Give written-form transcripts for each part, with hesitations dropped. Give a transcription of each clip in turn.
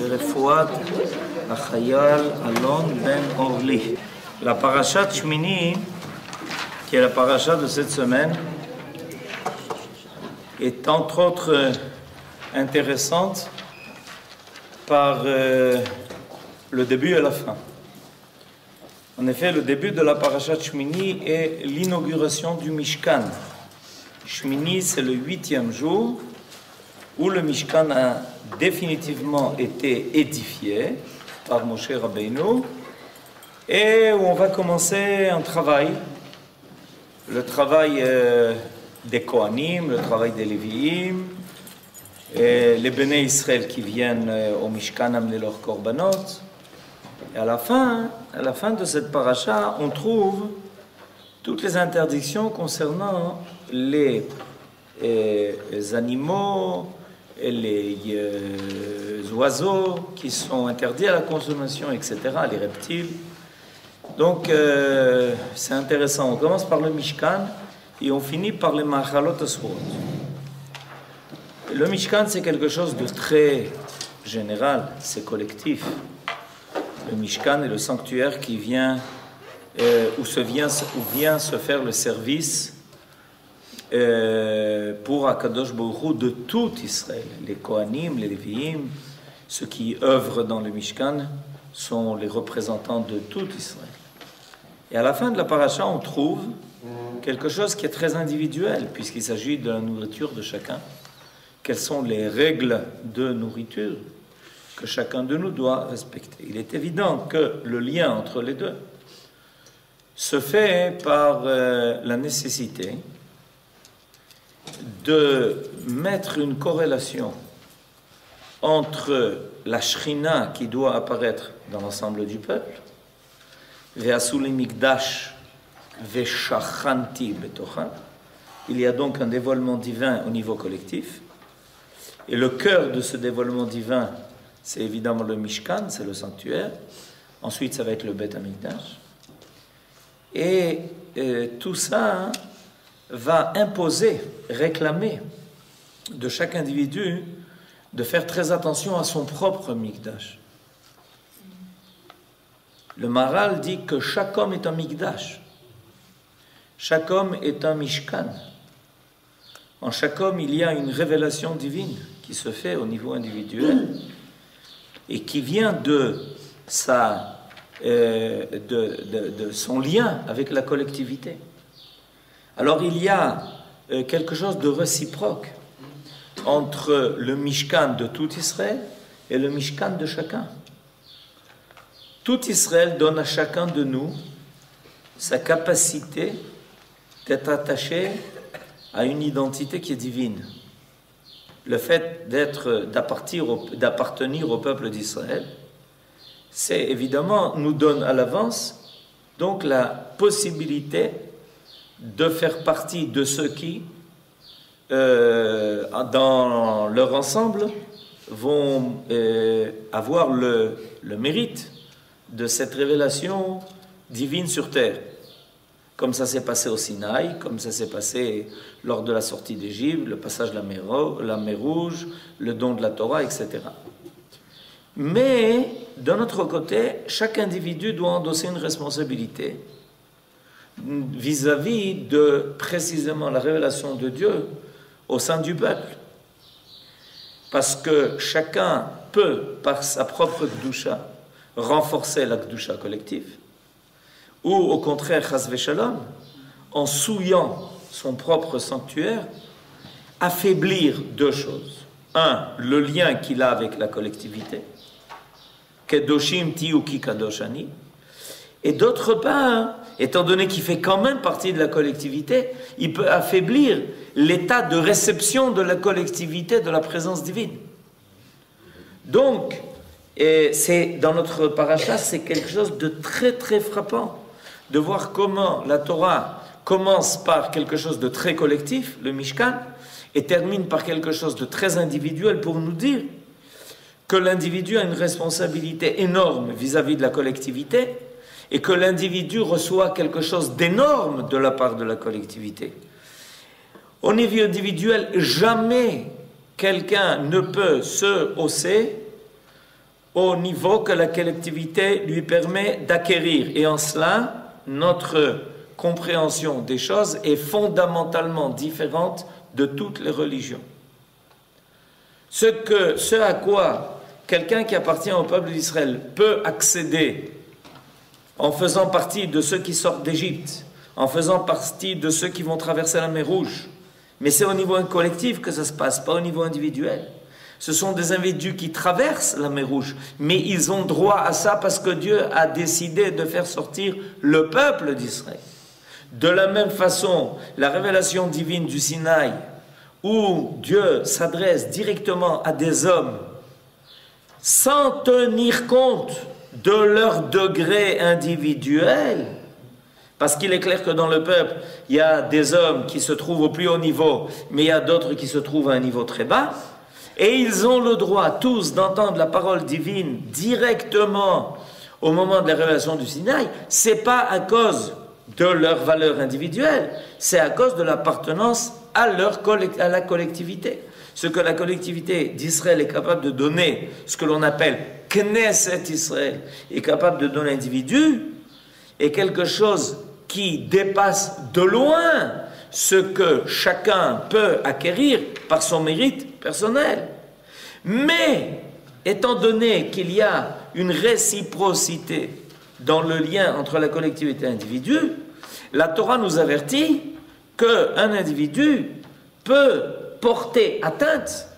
לרפואת החייל אלון בן אורלי. La parashat Shmini, qui est la paracha de cette semaine, est entre autres intéressante par le début et la fin. En effet, le début de la parashat Shmini est l'inauguration du Mishkan. Shmini, c'est le 8e jour où le Mishkan a définitivement été édifié par Moshe Rabbeinu et où on va commencer un travail, le travail des Kohanim, le travail des Lévi'im, et les Béné Israël qui viennent au Mishkan amener leurs korbanot. Et à la fin de cette paracha, on trouve toutes les interdictions concernant les animaux et les oiseaux qui sont interdits à la consommation, etc., les reptiles. Donc, c'est intéressant. On commence par le Mishkan et on finit par les Machalot Asurot. Le Mishkan, c'est quelque chose de très général, c'est collectif. Le Mishkan est le sanctuaire qui vient, où vient se faire le service pour Akadosh Baruch Hu de tout Israël. Les Kohanim, les Lévi'im, ceux qui œuvrent dans le Mishkan sont les représentants de tout Israël. Et à la fin de la paracha, on trouve quelque chose qui est très individuel, puisqu'il s'agit de la nourriture de chacun. Quelles sont les règles de nourriture que chacun de nous doit respecter? Il est évident que le lien entre les deux se fait par la nécessité de mettre une corrélation entre la Shrina qui doit apparaître dans l'ensemble du peuple, Ve'asuli mikdash ve'shachanti betocha. Il y a donc un dévoilement divin au niveau collectif. Et le cœur de ce dévoilement divin, c'est évidemment le Mishkan, c'est le sanctuaire. Ensuite, ça va être le Beth Amikdash. Et tout ça va imposer, réclamer de chaque individu de faire très attention à son propre Mikdash. Le Maharal dit que chaque homme est un Mikdash. Chaque homme est un Mishkan. En chaque homme, il y a une révélation divine qui se fait au niveau individuel et qui vient de son lien avec la collectivité. Alors il y a quelque chose de réciproque entre le Mishkan de tout Israël et le Mishkan de chacun. Tout Israël donne à chacun de nous sa capacité d'être attaché à une identité qui est divine. Le fait d'appartenir au peuple d'Israël, c'est évidemment, nous donne à l'avance donc la possibilité de faire partie de ceux qui, dans leur ensemble, vont avoir le mérite de cette révélation divine sur terre. Comme ça s'est passé au Sinaï, comme ça s'est passé lors de la sortie d'Égypte, le passage de la mer Rouge, le don de la Torah, etc. Mais, d'un autre côté, chaque individu doit endosser une responsabilité vis-à-vis de précisément la révélation de Dieu au sein du peuple. Parce que chacun peut, par sa propre Gdusha, renforcer la Gdusha collective, ou au contraire, chas v'shalom, en souillant son propre sanctuaire, affaiblir deux choses. Un, le lien qu'il a avec la collectivité, kedoshim tiyu ki kadoshani, et d'autre part, étant donné qu'il fait quand même partie de la collectivité, il peut affaiblir l'état de réception de la collectivité, de la présence divine. Donc, c'est dans notre paracha, c'est quelque chose de très très frappant de voir comment la Torah commence par quelque chose de très collectif, le Mishkan, et termine par quelque chose de très individuel pour nous dire que l'individu a une responsabilité énorme vis-à-vis de la collectivité et que l'individu reçoit quelque chose d'énorme de la part de la collectivité. Au niveau individuel, jamais quelqu'un ne peut se hausser au niveau que la collectivité lui permet d'acquérir. Et en cela, notre compréhension des choses est fondamentalement différente de toutes les religions. Ce à quoi quelqu'un qui appartient au peuple d'Israël peut accéder en faisant partie de ceux qui sortent d'Égypte, en faisant partie de ceux qui vont traverser la mer Rouge, mais c'est au niveau collectif que ça se passe, pas au niveau individuel. Ce sont des individus qui traversent la mer Rouge, mais ils ont droit à ça parce que Dieu a décidé de faire sortir le peuple d'Israël. De la même façon, la révélation divine du Sinaï, où Dieu s'adresse directement à des hommes sans tenir compte de leur degré individuel, parce qu'il est clair que dans le peuple, il y a des hommes qui se trouvent au plus haut niveau, mais il y a d'autres qui se trouvent à un niveau très bas, et ils ont le droit tous d'entendre la parole divine directement au moment de la révélation du Sinaï. Ce n'est pas à cause de leur valeur individuelle, c'est à cause de l'appartenance à la collectivité. Ce que la collectivité d'Israël est capable de donner, ce que l'on appelle Knesset Israël, est capable de donner à l'individu, est quelque chose qui dépasse de loin ce que chacun peut acquérir par son mérite personnel. Mais, étant donné qu'il y a une réciprocité dans le lien entre la collectivité et l'individu, la Torah nous avertit qu'un individu peut porter atteinte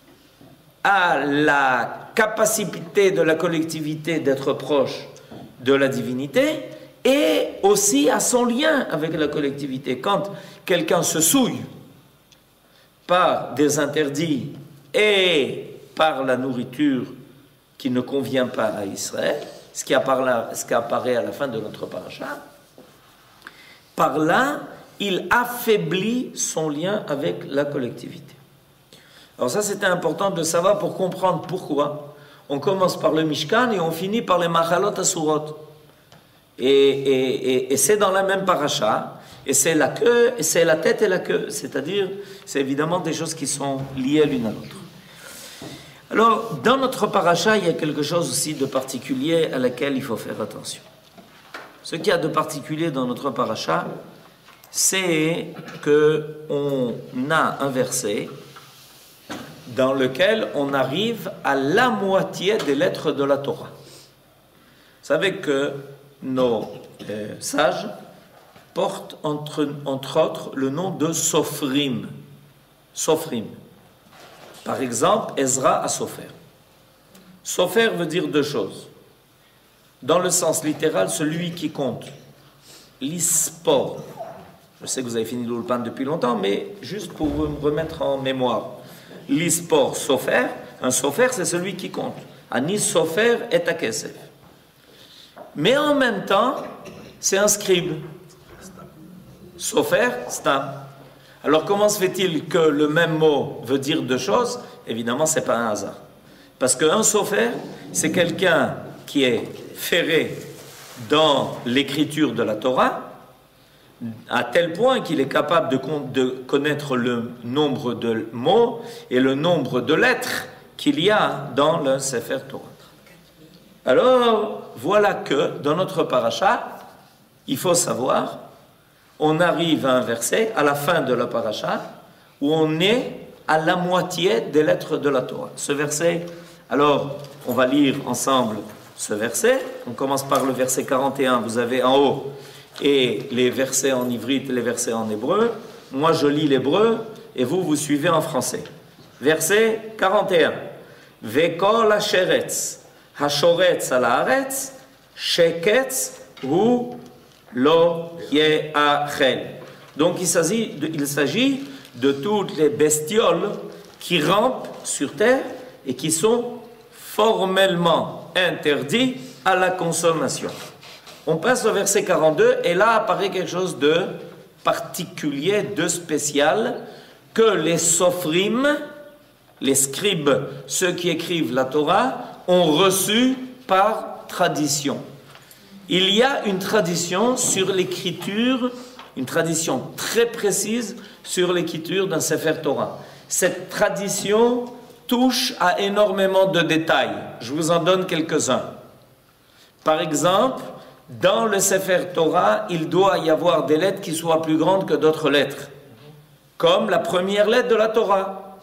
à la capacité de la collectivité d'être proche de la divinité et aussi à son lien avec la collectivité. Quand quelqu'un se souille par des interdits et par la nourriture qui ne convient pas à Israël, ce qui apparaît à la fin de notre paracha, par là, il affaiblit son lien avec la collectivité. Alors ça, c'était important de savoir pour comprendre pourquoi. On commence par le Mishkan et on finit par les Machalot Asurot. Et c'est dans la même paracha, et c'est la queue, et c'est la tête et la queue. C'est-à-dire, c'est évidemment des choses qui sont liées l'une à l'autre. Alors, dans notre paracha, il y a quelque chose aussi de particulier à laquelle il faut faire attention. Ce qu'il y a de particulier dans notre paracha, c'est qu'on a un verset dans lequel on arrive à la moitié des lettres de la Torah. Vous savez que nos sages portent entre autres le nom de Sofrim. Sofrim. Par exemple, Ezra a Sofer. Sofer veut dire deux choses. Dans le sens littéral, celui qui compte. L'ispor. Je sais que vous avez fini l'Ulpan depuis longtemps, mais juste pour vous me remettre en mémoire. L'ispor, Sofer. Un Sofer, c'est celui qui compte. Ani Sofer et Akesef. Mais en même temps, c'est un scribe. Sofer, Stam. Alors comment se fait-il que le même mot veut dire deux choses? Évidemment, ce n'est pas un hasard. Parce qu'un sofer, c'est quelqu'un qui est ferré dans l'écriture de la Torah, à tel point qu'il est capable de connaître le nombre de mots et le nombre de lettres qu'il y a dans le Sefer Torah. Alors, voilà que dans notre paracha, il faut savoir, on arrive à un verset, à la fin de la paracha, où on est à la moitié des lettres de la Torah. Ce verset, alors, on va lire ensemble ce verset. On commence par le verset 41, vous avez en haut, et les versets en ivrite, les versets en hébreu. Moi, je lis l'hébreu, et vous suivez en français. Verset 41. Vekol hasheretz, hashoretz al haaretz, sheketz hu lo ye'achel. Donc il s'agit de toutes les bestioles qui rampent sur terre et qui sont formellement interdites à la consommation. On passe au verset 42 et là apparaît quelque chose de particulier, de spécial, que les sofrim, les scribes, ceux qui écrivent la Torah, ont reçu par tradition. Il y a une tradition sur l'écriture, une tradition très précise sur l'écriture d'un Sefer Torah. Cette tradition touche à énormément de détails. Je vous en donne quelques-uns. Par exemple, dans le Sefer Torah, il doit y avoir des lettres qui soient plus grandes que d'autres lettres. Comme la première lettre de la Torah.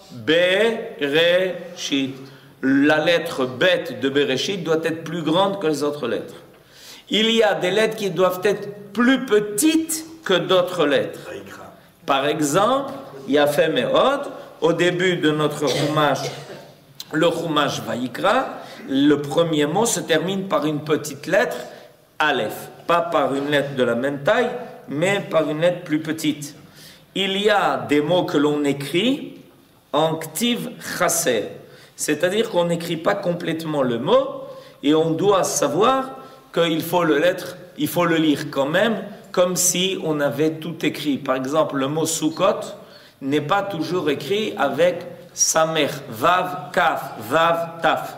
Bereshit. La lettre Bet de Bereshit doit être plus grande que les autres lettres. Il y a des lettres qui doivent être plus petites que d'autres lettres. Par exemple, Yafé Meod, au début de notre Chumash, le Chumash Vayikra, le premier mot se termine par une petite lettre, Aleph. Pas par une lettre de la même taille, mais par une lettre plus petite. Il y a des mots que l'on écrit en Ktiv Chaser. C'est-à-dire qu'on n'écrit pas complètement le mot et on doit savoir qu'il faut il faut le lire quand même, comme si on avait tout écrit. Par exemple, le mot Sukkot n'est pas toujours écrit avec Samer, Vav, Kaf, Vav, Taf.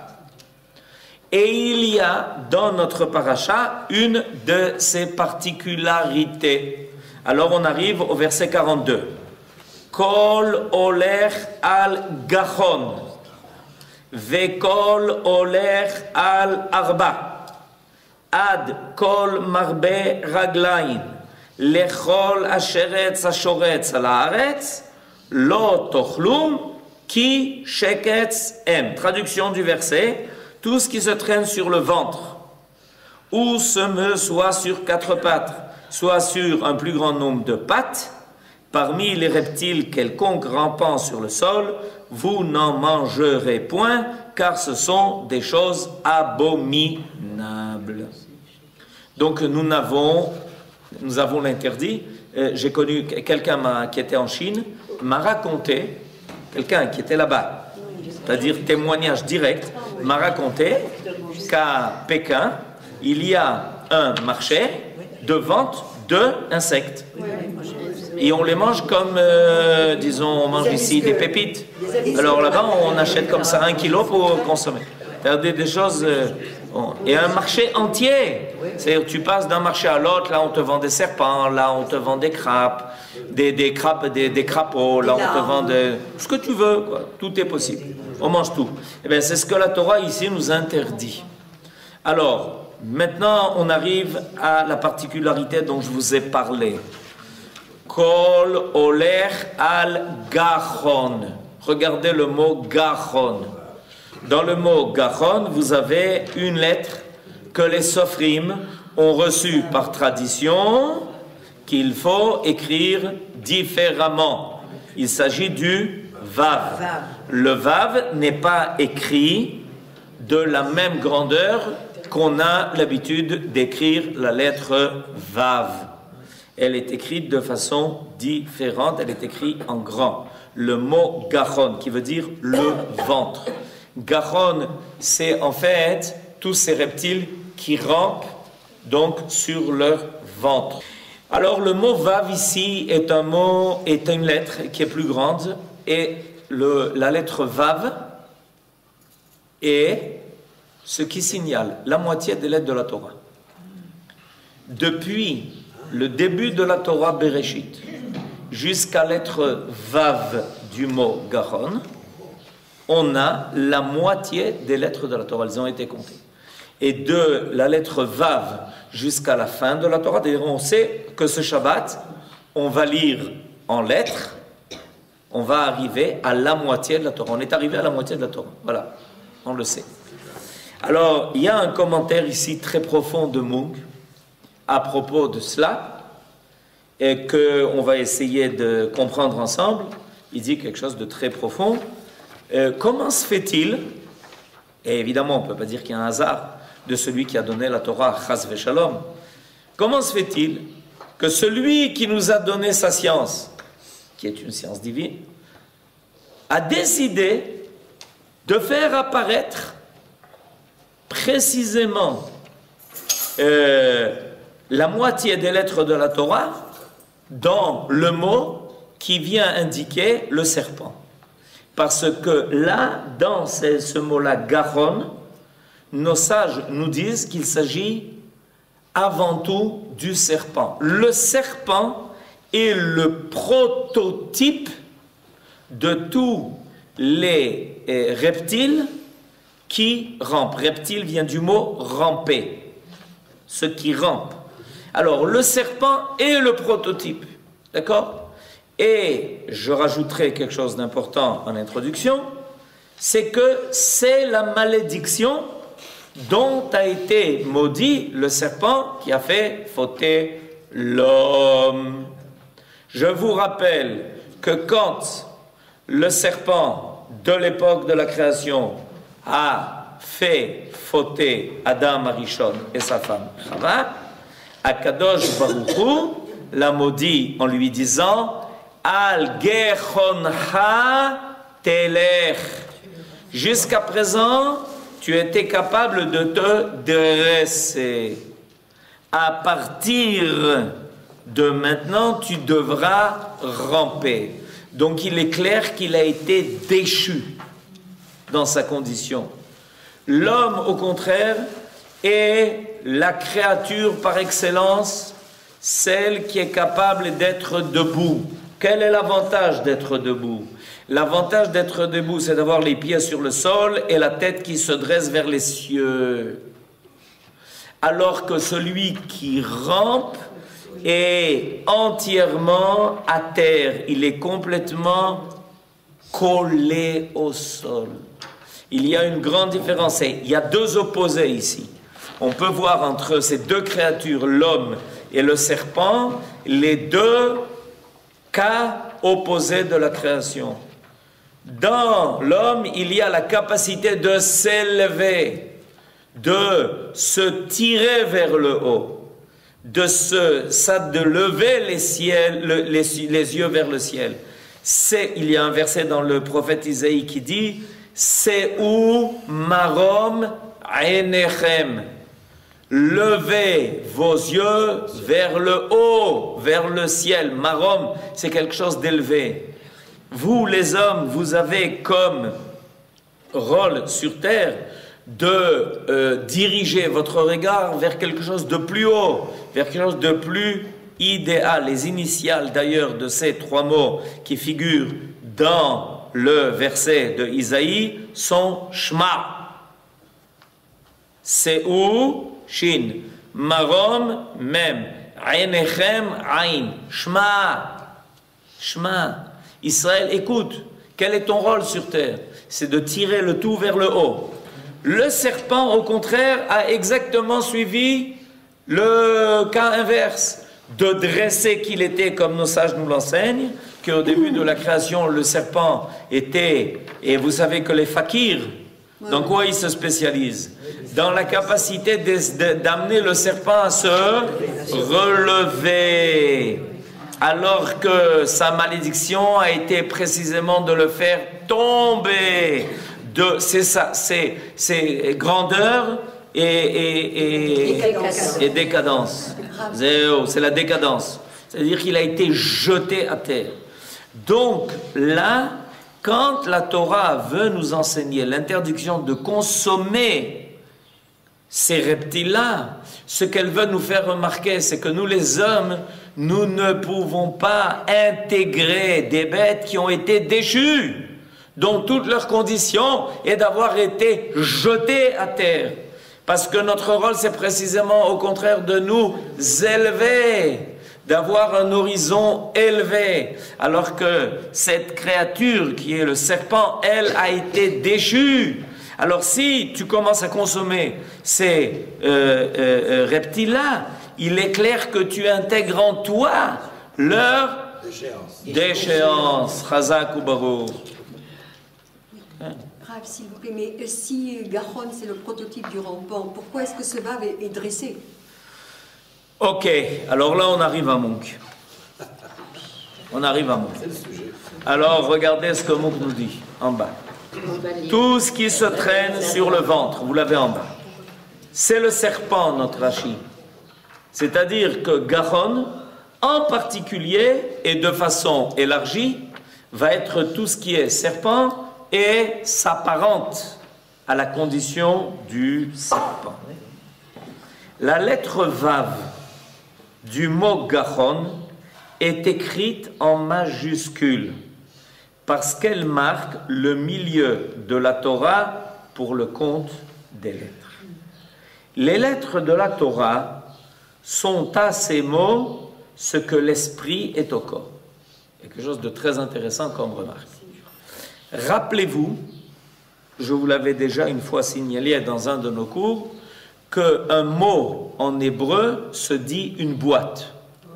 Et il y a dans notre paracha une de ces particularités. Alors on arrive au verset 42. Kol oler al gachon, vekol oler al arba. Ad kol marbe raglaim, lechol asheretz ashoretz al haaretz, lo tochlum ki sheketz em. Traduction du verset, tout ce qui se traîne sur le ventre, ou se meut soit sur quatre pattes, soit sur un plus grand nombre de pattes, parmi les reptiles quelconques rampant sur le sol, vous n'en mangerez point, car ce sont des choses abominables. Donc nous avons l'interdit. J'ai connu quelqu'un qui était en Chine, m'a raconté, quelqu'un qui était là-bas, c'est-à-dire témoignage direct, m'a raconté qu'à Pékin, il y a un marché de vente d'insectes. Et on les mange comme, disons, on mange ici des pépites. Alors là-bas, on achète comme ça 1 kilo pour consommer. C'est-à-dire des choses... et un marché entier. C'est-à-dire tu passes d'un marché à l'autre, là on te vend des serpents, là on te vend des crapes, des crapauds, là on te vend ce que tu veux, quoi. Tout est possible. On mange tout. Eh bien, c'est ce que la Torah ici nous interdit. Alors, maintenant on arrive à la particularité dont je vous ai parlé. Kol oler al gachon. Regardez le mot gachon. Dans le mot gachon, vous avez une lettre que les sofrim ont reçue par tradition, qu'il faut écrire différemment. Il s'agit du vav. Le vav n'est pas écrit de la même grandeur qu'on a l'habitude d'écrire la lettre vav. Elle est écrite de façon différente, elle est écrite en grand. Le mot gachon, qui veut dire le ventre. Gachon, c'est en fait tous ces reptiles qui rampent donc sur leur ventre. Alors le mot vav ici est une lettre qui est plus grande et la lettre vav est ce qui signale la moitié des lettres de la Torah. Depuis le début de la Torah Bereshit jusqu'à lettre vav du mot gachon, on a la moitié des lettres de la Torah, elles ont été comptées. Et de la lettre vav jusqu'à la fin de la Torah, d'ailleurs on sait que ce Shabbat, on va lire en lettres, on va arriver à la moitié de la Torah. On est arrivé à la moitié de la Torah, voilà, on le sait. Alors, il y a un commentaire ici très profond de Munk à propos de cela, et qu'on va essayer de comprendre ensemble. Il dit quelque chose de très profond. Comment se fait-il, et évidemment on ne peut pas dire qu'il y a un hasard de celui qui a donné la Torah, Chas Veshalom, comment se fait-il que celui qui nous a donné sa science, qui est une science divine, a décidé de faire apparaître précisément la moitié des lettres de la Torah dans le mot qui vient indiquer le serpent? Parce que là, dans ce mot-là, gachon, nos sages nous disent qu'il s'agit avant tout du serpent. Le serpent est le prototype de tous les reptiles qui rampent. Reptile vient du mot ramper, ce qui rampe. Alors, le serpent est le prototype, d'accord? Et je rajouterai quelque chose d'important en introduction, c'est que c'est la malédiction dont a été maudit le serpent qui a fait fauter l'homme. Je vous rappelle que quand le serpent de l'époque de la création a fait fauter Adam Arishon et sa femme Chava, Akadosh Baruch Hu l'a maudit en lui disant Al Gechoncha Telech. Jusqu'à présent, tu étais capable de te dresser. À partir de maintenant, tu devras ramper. Donc il est clair qu'il a été déchu dans sa condition. L'homme, au contraire, est la créature par excellence, celle qui est capable d'être debout. Quel est l'avantage d'être debout? L'avantage d'être debout, c'est d'avoir les pieds sur le sol et la tête qui se dresse vers les cieux. Alors que celui qui rampe est entièrement à terre, il est complètement collé au sol. Il y a une grande différence, il y a deux opposés ici. On peut voir entre ces deux créatures, l'homme et le serpent, les deux cas opposés de la création. Dans l'homme, il y a la capacité de s'élever, de se tirer vers le haut, de lever les yeux vers le ciel. Il y a un verset dans le prophète Isaïe qui dit « Se'u marom einechem » Levez vos yeux vers le haut, vers le ciel. Marom, c'est quelque chose d'élevé. Vous, les hommes, vous avez comme rôle sur terre de diriger votre regard vers quelque chose de plus haut, vers quelque chose de plus idéal. Les initiales d'ailleurs de ces trois mots qui figurent dans le verset de Isaïe sont Shema. C'est où Shin, Marom, Mem, Einechem, Ain, Shema, Shema. Israël, écoute, quel est ton rôle sur terre? C'est de tirer le tout vers le haut. Le serpent, au contraire, a exactement suivi le cas inverse, de dresser qu'il était, comme nos sages nous l'enseignent, qu'au début de la création, le serpent était, et vous savez que les fakirs, dans quoi ils se spécialisent? Dans la capacité d'amener le serpent à se relever, alors que sa malédiction a été précisément de le faire tomber. C'est grandeur et décadence. C'est la décadence. C'est-à-dire qu'il a été jeté à terre. Donc là, quand la Torah veut nous enseigner l'interdiction de consommer ces reptiles-là, ce qu'elle veut nous faire remarquer, c'est que nous les hommes, nous ne pouvons pas intégrer des bêtes qui ont été déchues, dont toute leur condition est d'avoir été jetées à terre. Parce que notre rôle, c'est précisément au contraire de nous élever, d'avoir un horizon élevé, alors que cette créature qui est le serpent, elle a été déchue. Alors si tu commences à consommer ces reptiles-là, il est clair que tu intègres en toi leur déchéance. Chazak ou Baruch. Rav, s'il vous plaît, mais si Gachon c'est le prototype du rampant, pourquoi est-ce que ce Vav est dressé? Ok, alors là on arrive à Munch. On arrive à Munch. Alors regardez ce que Munch nous dit en bas. Tout ce qui se traîne sur le ventre, vous l'avez en bas, c'est le serpent, notre Rashi. C'est-à-dire que Gachon, en particulier et de façon élargie, va être tout ce qui est serpent et s'apparente à la condition du serpent. La lettre Vav du mot Gachon est écrite en majuscule parce qu'elle marque le milieu de la Torah pour le compte des lettres. Les lettres de la Torah sont à ces mots ce que l'esprit est au corps. Quelque chose de très intéressant comme remarque. Rappelez-vous, je vous l'avais déjà une fois signalé dans un de nos cours, qu'un mot en hébreu se dit une boîte.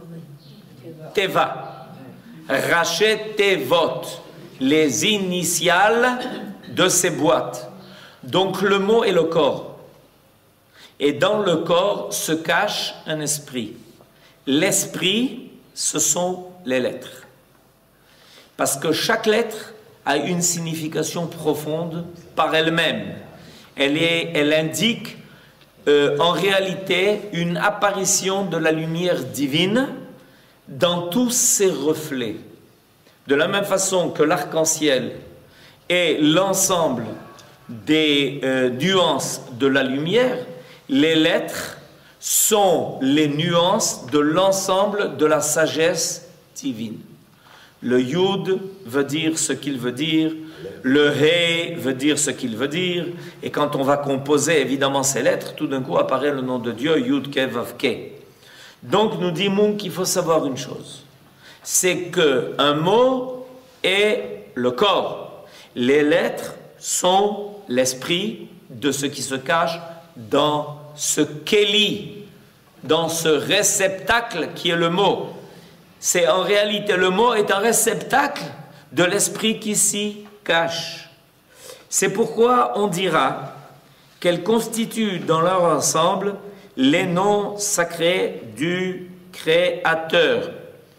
Teva. Rachet Tevot. Les initiales de ces boîtes. Donc le mot est le corps. Et dans le corps se cache un esprit. L'esprit, ce sont les lettres. Parce que chaque lettre a une signification profonde par elle-même. Elle indique en réalité une apparition de la lumière divine dans tous ses reflets. De la même façon que l'arc-en-ciel est l'ensemble des nuances de la lumière, les lettres sont les nuances de l'ensemble de la sagesse divine. Le Yud veut dire ce qu'il veut dire, le He veut dire ce qu'il veut dire, et quand on va composer évidemment ces lettres, tout d'un coup apparaît le nom de Dieu, Yud Ke Vav Ke. Donc nous dit Munk qu'il faut savoir une chose, c'est qu'un mot est le corps, les lettres sont l'esprit de ce qui se cache dans ce Keli, dans ce réceptacle qui est le mot. C'est en réalité, le mot est un réceptacle de l'esprit qui s'y cache. C'est pourquoi on dira qu'elle constitue dans leur ensemble les noms sacrés du Créateur.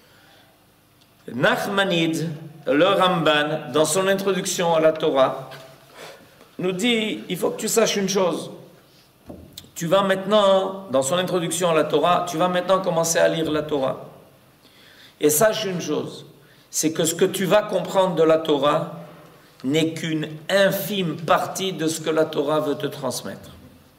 Nachmanide, le Ramban, dans son introduction à la Torah, nous dit, il faut que tu saches une chose. Tu vas maintenant, dans son introduction à la Torah, tu vas maintenant commencer à lire la Torah. Et sache une chose, c'est que ce que tu vas comprendre de la Torah n'est qu'une infime partie de ce que la Torah veut te transmettre.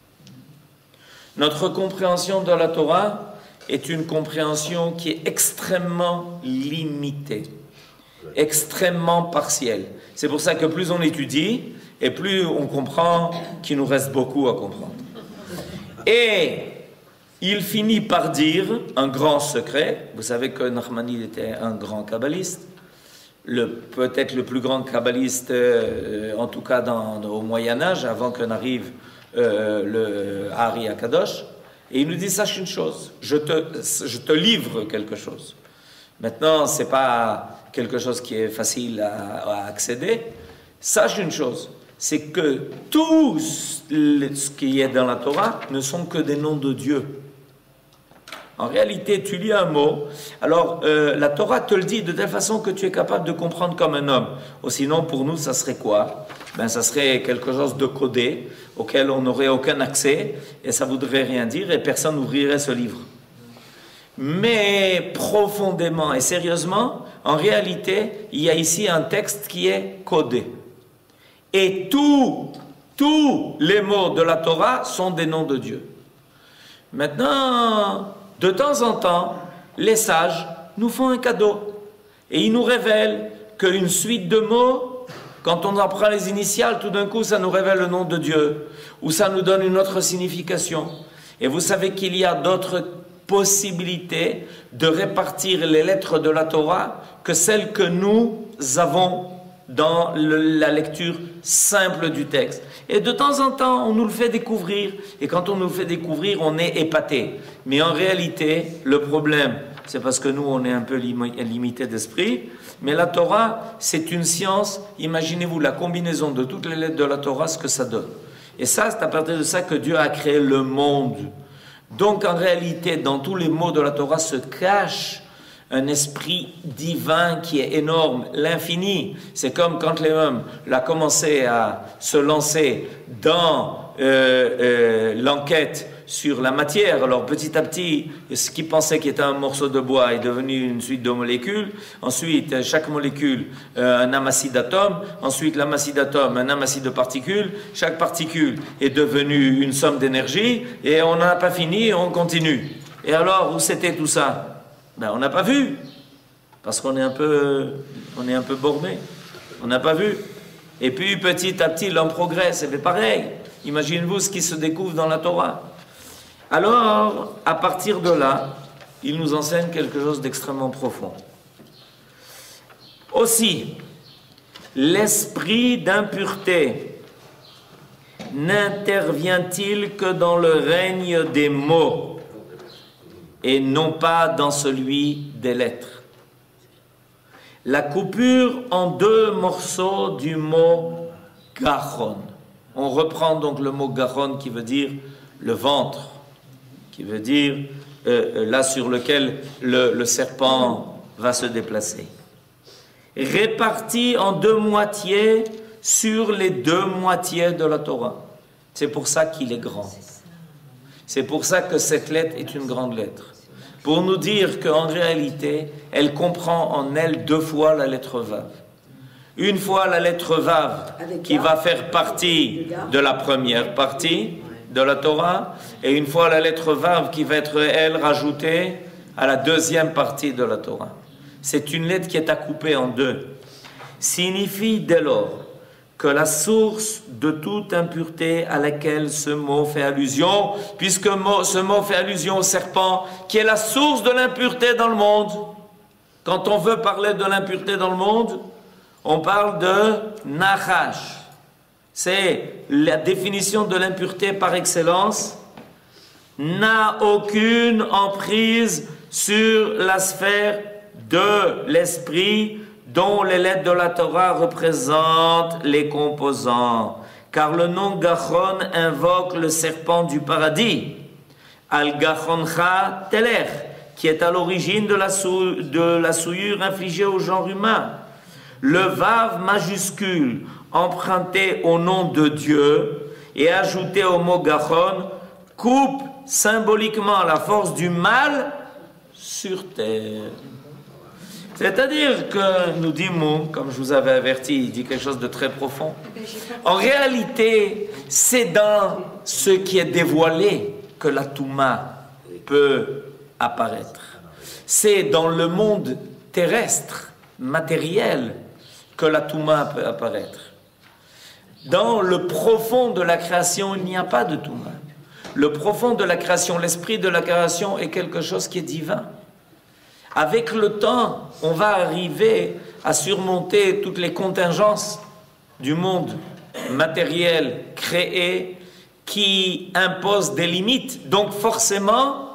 Notre compréhension de la Torah est une compréhension qui est extrêmement limitée, extrêmement partielle. C'est pour ça que plus on étudie, et plus on comprend qu'il nous reste beaucoup à comprendre. Et il finit par dire un grand secret. Vous savez que Nachmanide était un grand kabbaliste, peut-être le plus grand kabbaliste, en tout cas au Moyen-Âge, avant qu'on arrive le Ari Akadosh. Et il nous dit, sache une chose, je te livre quelque chose. Maintenant, ce n'est pas quelque chose qui est facile à accéder. Sache une chose, c'est que tout ce qui est dans la Torah ne sont que des noms de Dieu. En réalité, tu lis un mot, alors la Torah te le dit de telle façon que tu es capable de comprendre comme un homme. Ou sinon, pour nous, ça serait quoi? Ben, ça serait quelque chose de codé, auquel on n'aurait aucun accès, et ça ne voudrait rien dire, et personne n'ouvrirait ce livre. Mais profondément et sérieusement, en réalité, il y a ici un texte qui est codé. Et tous les mots de la Torah sont des noms de Dieu. Maintenant, de temps en temps, les sages nous font un cadeau. Et ils nous révèlent qu'une suite de mots, quand on en prend les initiales, tout d'un coup, ça nous révèle le nom de Dieu. Ou ça nous donne une autre signification. Et vous savez qu'il y a d'autres possibilités de répartir les lettres de la Torah que celles que nous avons dans la lecture simple du texte. Et de temps en temps, on nous le fait découvrir. Et quand on nous le fait découvrir, on est épaté. Mais en réalité, le problème, c'est parce que nous, on est un peu limité d'esprit. Mais la Torah, c'est une science. Imaginez-vous la combinaison de toutes les lettres de la Torah, ce que ça donne. Et ça, c'est à partir de ça que Dieu a créé le monde. Donc, en réalité, dans tous les mots de la Torah se cache un esprit divin qui est énorme, l'infini. C'est comme quand l'homme a commencé à se lancer dans l'enquête sur la matière. Alors petit à petit, ce qu'il pensait qu'il était un morceau de bois est devenu une suite de molécules. Ensuite, chaque molécule, un amassis d'atomes. Ensuite, l'amassis d'atomes, un amassis de particules. Chaque particule est devenue une somme d'énergie. Et on n'a pas fini, on continue. Et alors, où c'était tout ça? Ben, on n'a pas vu, parce qu'on est un peu borné. On n'a pas vu. Et puis petit à petit, l'homme progresse, et fait pareil. Imaginez-vous ce qui se découvre dans la Torah. Alors, à partir de là, il nous enseigne quelque chose d'extrêmement profond. Aussi, l'esprit d'impureté n'intervient-il que dans le règne des mots et non pas dans celui des lettres? La coupure en deux morceaux du mot gachon. On reprend donc le mot gachon qui veut dire le ventre, qui veut dire là sur lequel le serpent va se déplacer. Réparti en deux moitiés sur les deux moitiés de la Torah. C'est pour ça qu'il est grand. C'est pour ça que cette lettre est une grande lettre. Pour nous dire qu'en réalité, elle comprend en elle deux fois la lettre Vav. Une fois la lettre Vav qui va faire partie de la première partie de la Torah, et une fois la lettre Vav qui va être, elle, rajoutée à la deuxième partie de la Torah. C'est une lettre qui est à couper en deux. Signifie dès lors que la source de toute impureté à laquelle ce mot fait allusion, puisque ce mot fait allusion au serpent, qui est la source de l'impureté dans le monde. Quand on veut parler de l'impureté dans le monde, on parle de Nachash. C'est la définition de l'impureté par excellence. N'a aucune emprise sur la sphère de l'esprit dont les lettres de la Torah représentent les composants. Car le nom Gachon invoque le serpent du paradis, Al-Gachoncha Teler, qui est à l'origine de la souillure infligée au genre humain. Le Vav majuscule, emprunté au nom de Dieu et ajouté au mot Gachon, coupe symboliquement la force du mal sur terre. C'est-à-dire que, nous dit Moum, comme je vous avais averti, il dit quelque chose de très profond. En réalité, c'est dans ce qui est dévoilé que la Touma peut apparaître. C'est dans le monde terrestre, matériel, que la Touma peut apparaître. Dans le profond de la création, il n'y a pas de Touma. Le profond de la création, l'esprit de la création est quelque chose qui est divin. Avec le temps, on va arriver à surmonter toutes les contingences du monde matériel créé qui imposent des limites. Donc forcément,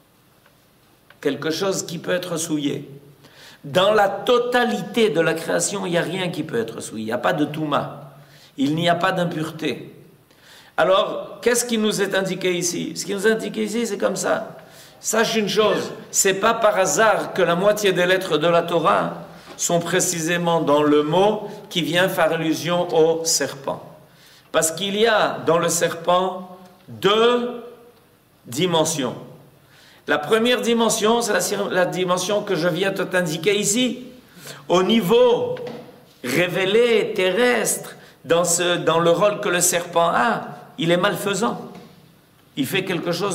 quelque chose qui peut être souillé. Dans la totalité de la création, il n'y a rien qui peut être souillé. Il n'y a pas de touma. Il n'y a pas d'impureté. Alors, qu'est-ce qui nous est indiqué ici? Ce qui nous est indiqué ici, c'est comme ça. Sache une chose, c'est pas par hasard que la moitié des lettres de la Torah sont précisément dans le mot qui vient faire allusion au serpent. Parce qu'il y a dans le serpent deux dimensions. La première dimension, c'est la dimension que je viens de t'indiquer ici. Au niveau révélé, terrestre, dans le rôle que le serpent a, il est malfaisant. Il fait quelque chose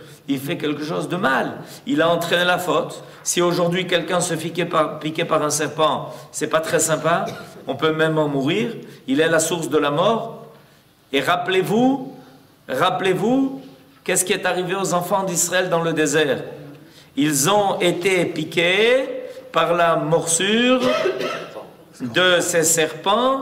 de mal. Il a entraîné la faute. Si aujourd'hui quelqu'un se fait piquer par un serpent, c'est pas très sympa. On peut même en mourir. Il est la source de la mort. Et rappelez-vous, qu'est-ce qui est arrivé aux enfants d'Israël dans le désert? Ils ont été piqués par la morsure de ces serpents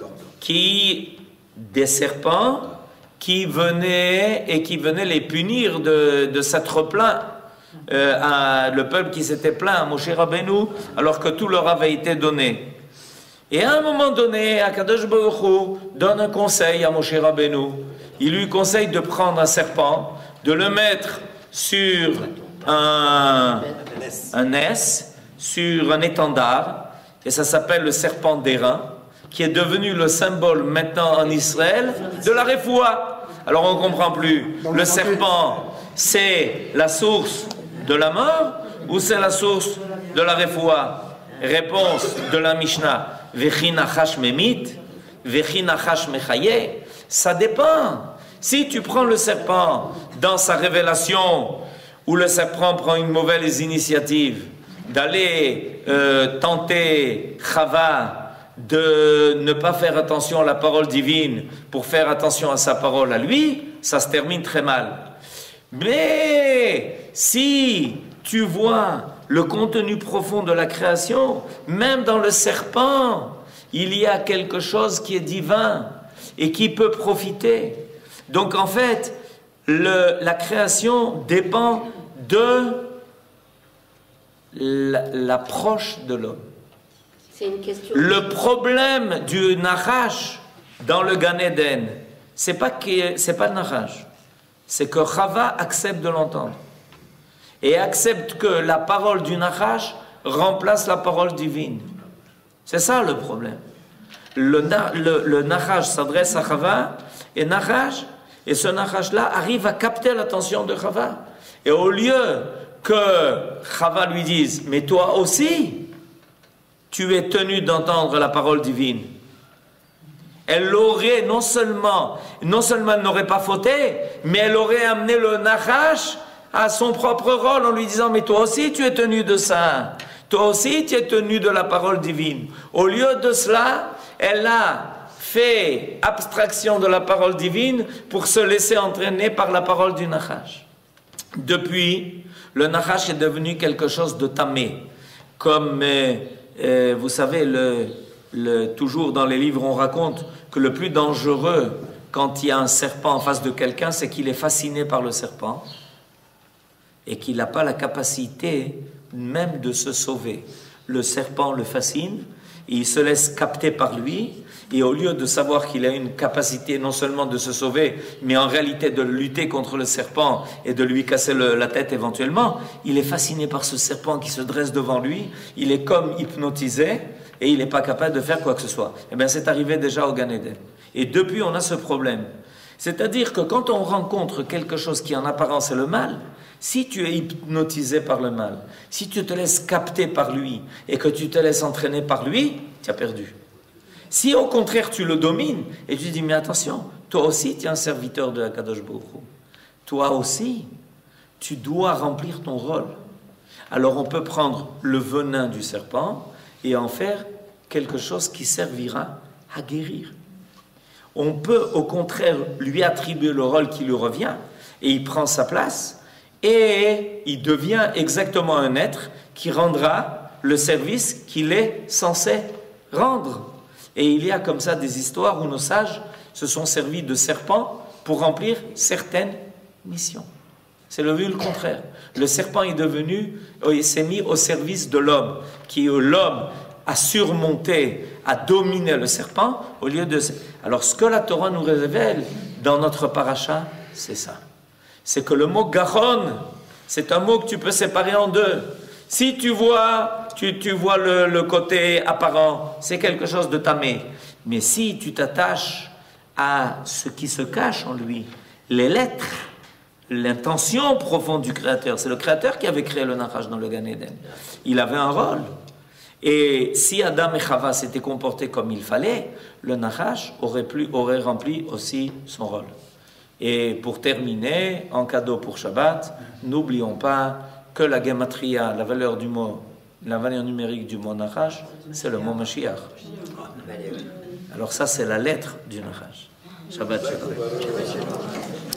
des serpents qui venaient les punir de s'être plaints le peuple qui s'était plaint à Moshe Rabbeinu alors que tout leur avait été donné. Et à un moment donné, Akadosh Baruch Hu donne un conseil à Moshe Rabbeinu. Il lui conseille de prendre un serpent, de le mettre sur un S, sur un étendard, et ça s'appelle le serpent d'airain, qui est devenu le symbole maintenant en Israël de la refoua. Alors on ne comprend plus. Le serpent, c'est la source de la mort ou c'est la source de la refoua? Réponse de la Mishnah. Vechi nachash memit, vechi nachash mechaye. Ça dépend. Si tu prends le serpent dans sa révélation, où le serpent prend une mauvaise initiative d'aller tenter Chava de ne pas faire attention à la parole divine pour faire attention à sa parole à lui, ça se termine très mal. Mais si tu vois le contenu profond de la création, même dans le serpent, il y a quelque chose qui est divin et qui peut profiter. Donc en fait, la création dépend de l'approche de l'homme. C'est une question. Le problème du Nachash dans le Gan Eden, c'est pas le Nachash, c'est que Chava accepte de l'entendre et accepte que la parole du Nachash remplace la parole divine. C'est ça le problème. Le Nachash s'adresse à Chava et ce Nachash-là arrive à capter l'attention de Chava. Et au lieu que Chava lui dise « Mais toi aussi, tu es tenu d'entendre la parole divine », elle aurait non seulement elle n'aurait pas fauté, mais elle aurait amené le Nachash à son propre rôle en lui disant « Mais toi aussi, tu es tenu de ça. Toi aussi, tu es tenu de la parole divine. » Au lieu de cela, elle a fait abstraction de la parole divine pour se laisser entraîner par la parole du Nachash. Depuis, le Nachash est devenu quelque chose de tamé. Comme, vous savez, toujours dans les livres, on raconte que le plus dangereux quand il y a un serpent en face de quelqu'un, c'est qu'il est fasciné par le serpent et qu'il n'a pas la capacité même de se sauver. Le serpent le fascine, et il se laisse capter par lui, et au lieu de savoir qu'il a une capacité non seulement de se sauver, mais en réalité de lutter contre le serpent et de lui casser la tête éventuellement, il est fasciné par ce serpent qui se dresse devant lui, il est comme hypnotisé, et il n'est pas capable de faire quoi que ce soit. Eh bien, c'est arrivé déjà au Gan Eden. Et depuis, on a ce problème. C'est-à-dire que quand on rencontre quelque chose qui en apparence est le mal, si tu es hypnotisé par le mal, si tu te laisses capter par lui et que tu te laisses entraîner par lui, tu as perdu. Si au contraire tu le domines et tu dis mais attention, toi aussi tu es un serviteur de Akadosh Baruch Hu. Toi aussi, tu dois remplir ton rôle. Alors on peut prendre le venin du serpent et en faire quelque chose qui servira à guérir. On peut au contraire lui attribuer le rôle qui lui revient et il prend sa place et il devient exactement un être qui rendra le service qu'il est censé rendre. Et il y a comme ça des histoires où nos sages se sont servis de serpents pour remplir certaines missions. C'est le contraire. Le serpent est devenu, il s'est mis au service de l'homme, qui l'homme a surmonté, a dominé le serpent au lieu de... Alors ce que la Torah nous révèle dans notre paracha, c'est ça. C'est que le mot Gachon, c'est un mot que tu peux séparer en deux. Si tu vois, tu vois le côté apparent, c'est quelque chose de tamé. Mais si tu t'attaches à ce qui se cache en lui, les lettres, l'intention profonde du Créateur, c'est le Créateur qui avait créé le Nachash dans le Gan Eden. Il avait un rôle. Et si Adam et Chava s'étaient comportés comme il fallait, le Nachash aurait rempli aussi son rôle. Et pour terminer, en cadeau pour Shabbat, n'oublions pas que la gematria, la valeur du mot, la valeur numérique du mot Nachash, c'est le mot Mashiach. Alors ça, c'est la lettre du Nachash. Shabbat Shalom.